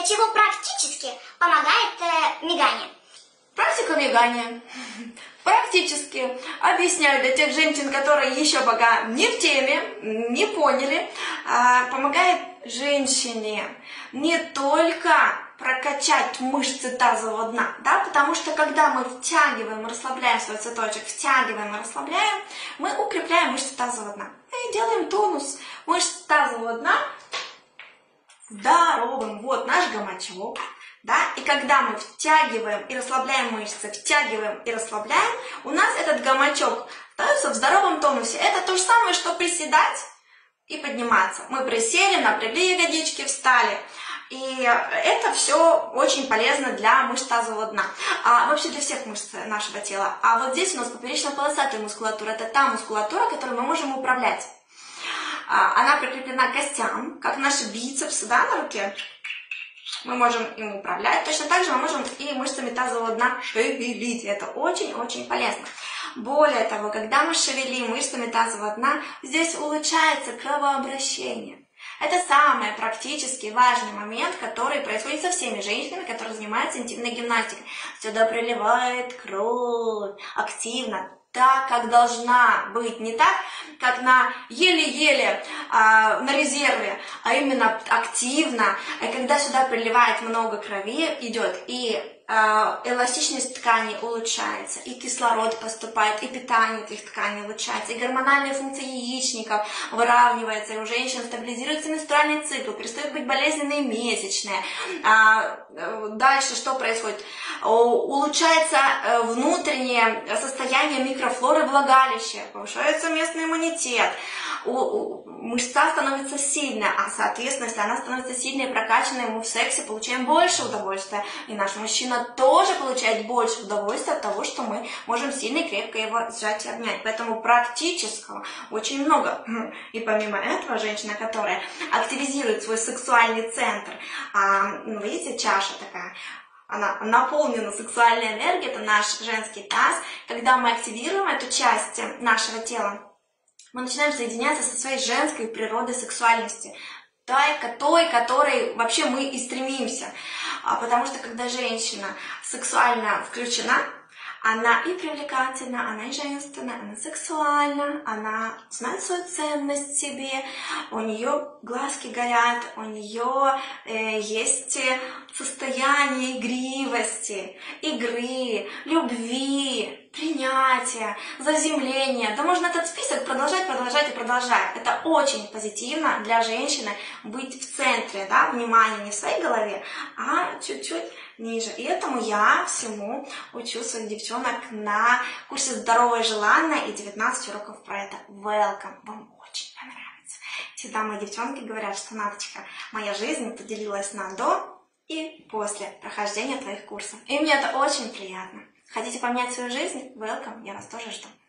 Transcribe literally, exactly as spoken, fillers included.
для чего практически помогает э, мигание? Практика мигания практически объясняю для тех женщин, которые еще пока не в теме, не поняли, помогает женщине не только прокачать мышцы тазового дна, да, потому что когда мы втягиваем, расслабляем свой цветочек, втягиваем и расслабляем, мы укрепляем мышцы тазового дна и делаем тонус мышц тазового дна здоровым. Вот наш гамачок. Да? И когда мы втягиваем и расслабляем мышцы, втягиваем и расслабляем, у нас этот гамачок остается в здоровом тонусе. Это то же самое, что приседать и подниматься. Мы присели, напрягли ягодички, встали. И это все очень полезно для мышц тазового дна. А вообще для всех мышц нашего тела. А вот здесь у нас поперечно-полосатая мускулатура. Это та мускулатура, которой мы можем управлять. Она прикреплена к костям, как наши бицепсы, да, на руке. Мы можем им управлять. Точно так же мы можем и мышцами тазового дна шевелить. Это очень-очень полезно. Более того, когда мы шевелим мышцами тазового дна, здесь улучшается кровообращение. Это самый практически важный момент, который происходит со всеми женщинами, которые занимаются интимной гимнастикой. Сюда приливает кровь активно, так, как должна быть, не так, как на еле-еле, а, на резерве, а именно активно. И когда сюда приливает много крови, идет и а, эластичность тканей улучшается, и кислород поступает, и питание этих тканей улучшается, и гормональная функция яичников выравнивается, и у женщин стабилизируется менструальный цикл, перестают быть болезненные месячные. А, дальше что происходит? Улучшается внутреннее состояние микрофлоры влагалища, повышается местный иммунитет, мышца становится сильной, а соответственно, если она становится сильной и прокачанной, мы в сексе получаем больше удовольствия, и наш мужчина тоже получает больше удовольствия от того, что мы можем сильно и крепко его сжать и обнять. Поэтому практического очень много. И помимо этого, женщина, которая активизирует свой сексуальный центр, ну, видите, чаша такая, она наполнена сексуальной энергией, это наш женский таз. Когда мы активируем эту часть нашего тела, мы начинаем соединяться со своей женской природой сексуальности, той, той, которой вообще мы и стремимся. Потому что когда женщина сексуально включена, она и привлекательна, она и женственна, она сексуальна, она знает свою ценность в себе, у нее глазки горят, у нее э, есть состояние игривости, игры, любви, принятия, заземления. Да можно этот список продолжать, продолжать и продолжать. Это очень позитивно для женщины быть в центре, да, внимания не в своей голове, а чуть-чуть ниже. И этому я всему учу своих девчонок на курсе «Здоровое желанное» и девятнадцать уроков про это. Welcome! Вам очень понравится. Всегда мои девчонки говорят, что, Наточка, моя жизнь поделилась на до и после прохождения твоих курсов. И мне это очень приятно. Хотите поменять свою жизнь? Welcome! Я вас тоже жду.